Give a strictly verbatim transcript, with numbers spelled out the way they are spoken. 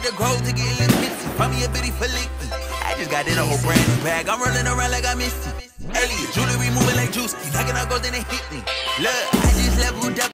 The grove to get a little pissy. Find me a bitty for licky. I just got in a whole brand new bag. I'm rolling around like I missed it. Elliot, jewelry moving like juicy. Knocking out gold, then it hit me. Look,